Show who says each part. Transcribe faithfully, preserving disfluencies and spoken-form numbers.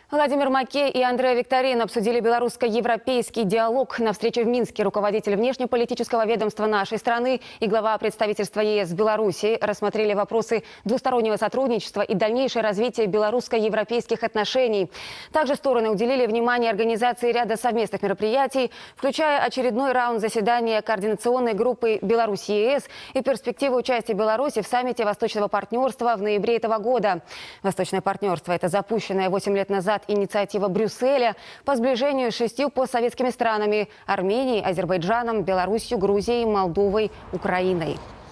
Speaker 1: Владимир Макей и Андреа Викторин обсудили белорусско-европейский диалог. На встрече в Минске руководитель внешнеполитического ведомства нашей страны и глава представительства ЕС в Беларуси рассмотрели вопросы двустороннего сотрудничества и дальнейшее развитие белорусско-европейских отношений. Также стороны уделили внимание организации ряда совместных мероприятий, включая очередной раунд заседания координационной группы Беларусь-ЕС и перспективы участия Беларуси в саммите Восточного партнерства в ноябре этого года. Восточное партнерство – это запущенная восемь лет назад инициатива Брюсселя по сближению с шестью постсоветскими странами – Арменией, Азербайджаном, Беларусью, Грузией, Молдовой, Украиной.